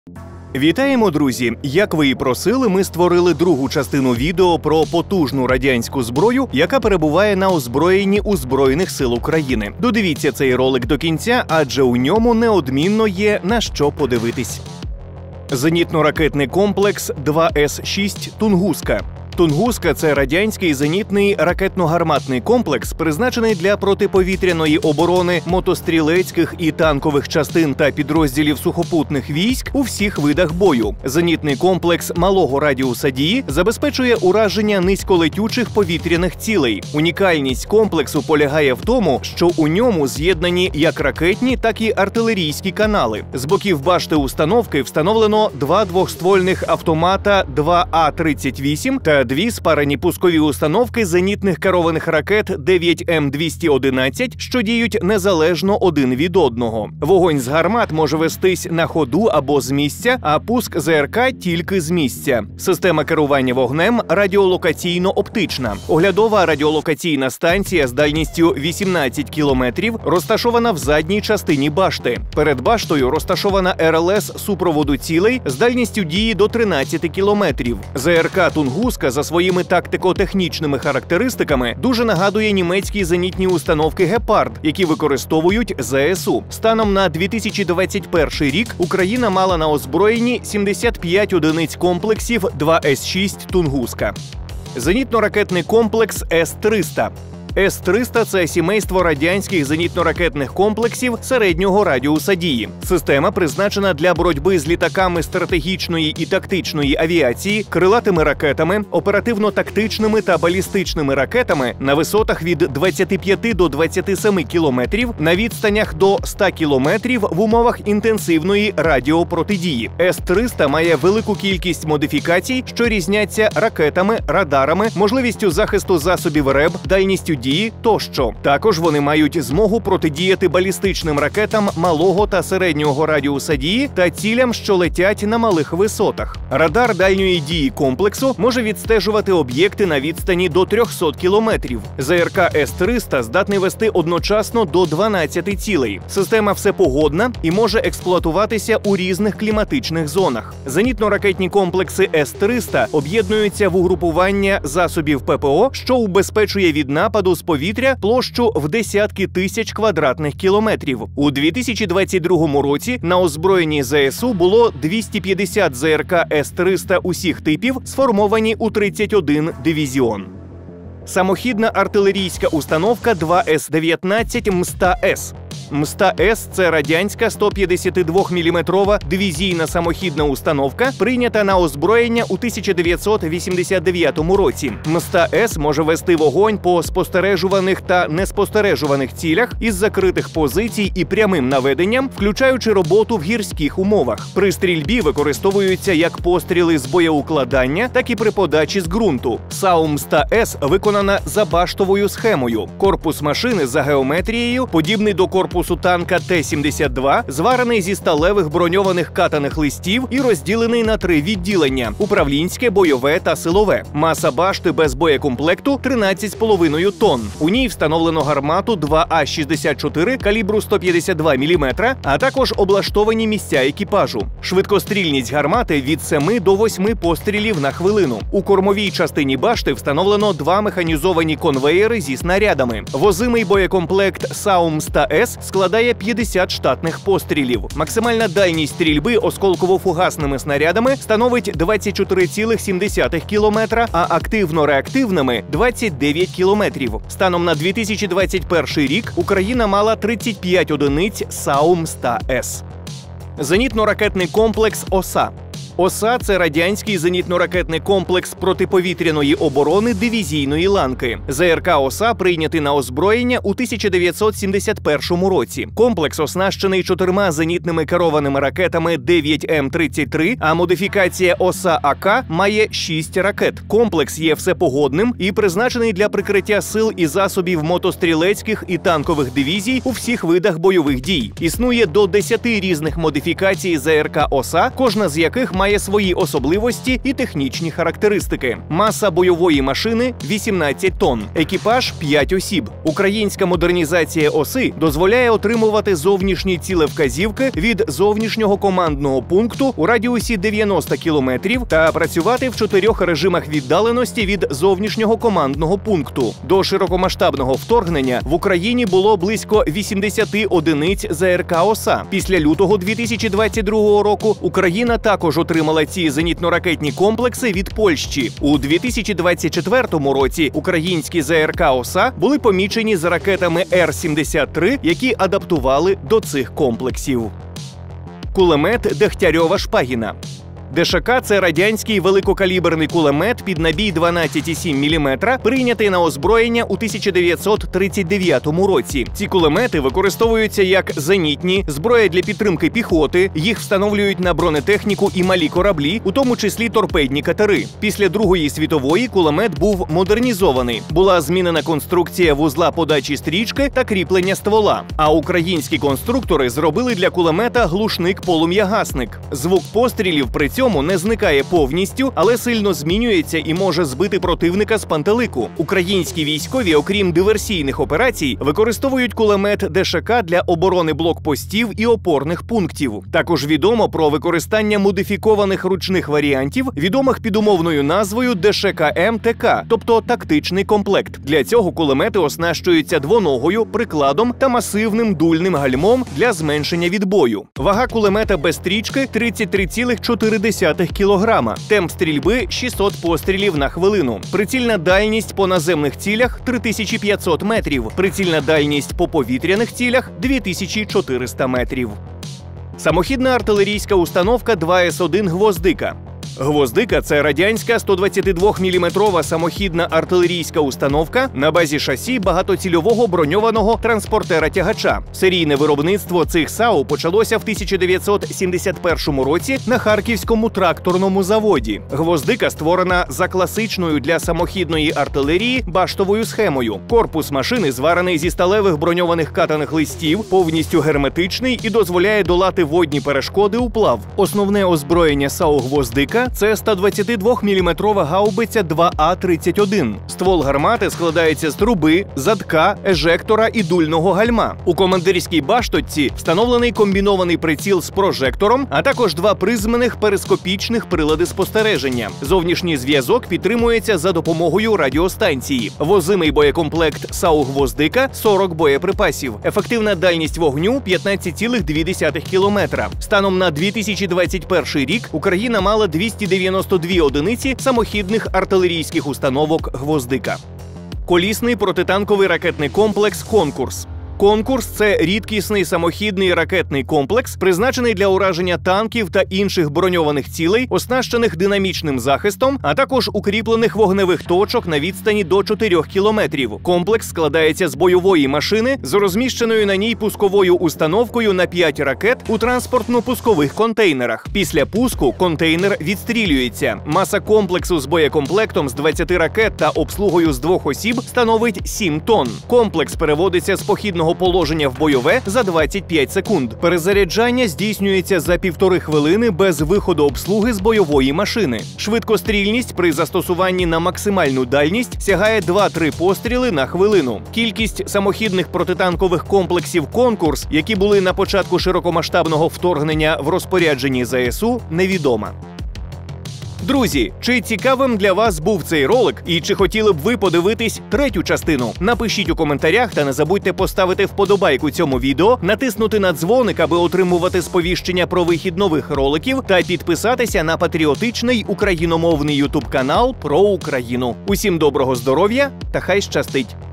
Вітаємо, друзі! Як ви і просили, ми створили другу частину відео про потужну радянську зброю, яка перебуває на озброєнні у Збройних сил України. Додивіться цей ролик до кінця, адже у ньому неодмінно є на що подивитись. Зенітно-ракетний комплекс 2С-6 «Тунгуска». «Тунгуска» – це радянський зенітний ракетно-гарматний комплекс, призначений для протиповітряної оборони мотострілецьких і танкових частин та підрозділів сухопутних військ у всіх видах бою. Зенітний комплекс малого радіуса дії забезпечує ураження низьколетючих повітряних цілей. Унікальність комплексу полягає в тому, що у ньому з'єднані як ракетні, так і артилерійські канали. З боків башти установки встановлено два двохствольних автомата 2А-38 та дві спарені пускові установки зенітних керованих ракет 9М211, що діють незалежно один від одного. Вогонь з гармат може вестись на ходу або з місця, а пуск ЗРК тільки з місця. Система керування вогнем радіолокаційно-оптична. Оглядова радіолокаційна станція з дальністю 18 кілометрів розташована в задній частині башти. Перед баштою розташована РЛС супроводу цілей з дальністю дії до 13 кілометрів. ЗРК «Тунгуска» за своїми тактико-технічними характеристиками дуже нагадує німецькі зенітні установки «Гепард», які використовують ЗСУ. Станом на 2021 рік Україна мала на озброєнні 75 одиниць комплексів 2С-6 «Тунгуска». Зенітно-ракетний комплекс С-300. С-300 – це сімейство радянських зенітно-ракетних комплексів середнього радіуса дії. Система призначена для боротьби з літаками стратегічної і тактичної авіації, крилатими ракетами, оперативно-тактичними та балістичними ракетами на висотах від 25 до 27 кілометрів, на відстанях до 100 кілометрів в умовах інтенсивної радіопротидії. С-300 має велику кількість модифікацій, що різняться ракетами, радарами, можливістю захисту засобів РЕБ, дальністю дії тощо. Також вони мають змогу протидіяти балістичним ракетам малого та середнього радіуса дії та цілям, що летять на малих висотах. Радар дальньої дії комплексу може відстежувати об'єкти на відстані до 300 кілометрів. ЗРК С-300 здатний вести одночасно до 12 цілей. Система всепогодна і може експлуатуватися у різних кліматичних зонах. Зенітно-ракетні комплекси С-300 об'єднуються в угрупування засобів ППО, що убезпечує від нападу з повітря площу в десятки тисяч квадратних кілометрів. У 2022 році на озброєнні ЗСУ було 250 ЗРК С-300 усіх типів, сформовані у 31 дивізіон. Самохідна артилерійська установка 2С-19 МСТА-С. МСТА-С – це радянська 152-мм дивізійна самохідна установка, прийнята на озброєння у 1989 році. МСТА-С може вести вогонь по спостережуваних та неспостережуваних цілях із закритих позицій і прямим наведенням, включаючи роботу в гірських умовах. При стрільбі використовуються як постріли з боєукладання, так і при подачі з ґрунту. САУ МСТА-С виконана за баштовою схемою. Корпус машини за геометрією подібний до корпусу танка Т-72, зварений зі сталевих броньованих катаних листів і розділений на 3 відділення – управлінське, бойове та силове. Маса башти без боєкомплекту – 13,5 тонн. У ній встановлено гармату 2А-64 калібру 152 мм, а також облаштовані місця екіпажу. Швидкострільність гармати – від 7 до 8 пострілів на хвилину. У кормовій частині башти встановлено 2 механізовані конвеєри зі снарядами. Возимий боєкомплект САУ МСТА-С складає 50 штатних пострілів. Максимальна дальність стрільби осколково-фугасними снарядами становить 24,7 км, а активно-реактивними – 29 км. Станом на 2021 рік Україна мала 35 одиниць САУ МСТА-С. Зенітно-ракетний комплекс «ОСА». ОСА – це радянський зенітно-ракетний комплекс протиповітряної оборони дивізійної ланки. ЗРК ОСА прийнятий на озброєння у 1971 році. Комплекс оснащений 4 зенітними керованими ракетами 9М33, а модифікація ОСА-АК має 6 ракет. Комплекс є всепогодним і призначений для прикриття сил і засобів мотострілецьких і танкових дивізій у всіх видах бойових дій. Існує до 10 різних модифікацій ЗРК ОСА, кожна з яких яких має свої особливості і технічні характеристики. Маса бойової машини – 18 тонн, екіпаж – 5 осіб. Українська модернізація оси дозволяє отримувати зовнішні цілевказівки від зовнішнього командного пункту у радіусі 90 кілометрів та працювати в 4 режимах віддаленості від зовнішнього командного пункту. До широкомасштабного вторгнення в Україні було близько 80 одиниць ЗРК «Оса». Після лютого 2022 року Україна також отримала ці зенітно-ракетні комплекси від Польщі. У 2024 році українські ЗРК «Оса» були помічені з ракетами Р-73, які адаптували до цих комплексів. Кулемет Дегтярьова-Шпагіна. ДШК – це радянський великокаліберний кулемет під набій 12,7 мм, прийнятий на озброєння у 1939 році. Ці кулемети використовуються як зенітні, зброя для підтримки піхоти, їх встановлюють на бронетехніку і малі кораблі, у тому числі торпедні катери. Після Другої світової кулемет був модернізований. Була змінена конструкція вузла подачі стрічки та кріплення ствола. А українські конструктори зробили для кулемета глушник-полум'ягасник. Звук пострілів при цьому не зникає повністю, але сильно змінюється і може збити противника з пантелику. Українські військові, окрім диверсійних операцій, використовують кулемет ДШК для оборони блокпостів і опорних пунктів. Також відомо про використання модифікованих ручних варіантів, відомих під умовною назвою ДШК-МТК, тобто тактичний комплект. Для цього кулемети оснащуються двоногою, прикладом та масивним дульним гальмом для зменшення відбою. Вага кулемета без стрічки – 33,4 кілограма. Темп стрільби – 600 пострілів на хвилину. Прицільна дальність по наземних цілях – 3500 метрів. Прицільна дальність по повітряних цілях – 2400 метрів. Самохідна артилерійська установка 2С1 «Гвоздика». «Гвоздика» – це радянська 122-мм самохідна артилерійська установка на базі шасі багатоцільового броньованого транспортера-тягача. Серійне виробництво цих САУ почалося в 1971 році на Харківському тракторному заводі. «Гвоздика» створена за класичною для самохідної артилерії баштовою схемою. Корпус машини зварений зі сталевих броньованих катаних листів, повністю герметичний і дозволяє долати водні перешкоди уплав. Основне озброєння САУ «Гвоздика» – це 122-мм гаубиця 2А-31. Ствол гармати складається з труби, задка, ежектора і дульного гальма. У командирській башточці встановлений комбінований приціл з прожектором, а також 2 призмених перископічних прилади спостереження. Зовнішній зв'язок підтримується за допомогою радіостанції. Возимий боєкомплект САУ «Гвоздика» – 40 боєприпасів. Ефективна дальність вогню – 15,2 кілометра. Станом на 2021 рік Україна мала 292 одиниці самохідних артилерійських установок «Гвоздика». Колісний протитанковий ракетний комплекс «Конкурс». «Конкурс» – це рідкісний самохідний ракетний комплекс, призначений для ураження танків та інших броньованих цілей, оснащених динамічним захистом, а також укріплених вогневих точок на відстані до 4 кілометрів. Комплекс складається з бойової машини з розміщеною на ній пусковою установкою на 5 ракет у транспортно-пускових контейнерах. Після пуску контейнер відстрілюється. Маса комплексу з боєкомплектом з 20 ракет та обслугою з 2 осіб становить 7 тонн. Комплекс переводиться з похідного положення в бойове за 25 секунд. Перезаряджання здійснюється за 1,5 хвилини без виходу обслуги з бойової машини. Швидкострільність при застосуванні на максимальну дальність сягає 2-3 постріли на хвилину. Кількість самохідних протитанкових комплексів «Конкурс», які були на початку широкомасштабного вторгнення в розпорядженні ЗСУ, невідома. Друзі, чи цікавим для вас був цей ролик і чи хотіли б ви подивитись 3-ю частину? Напишіть у коментарях та не забудьте поставити вподобайку цьому відео, натиснути на дзвоник, аби отримувати сповіщення про вихід нових роликів та підписатися на патріотичний україномовний ютуб-канал про Україну. Усім доброго здоров'я та хай щастить!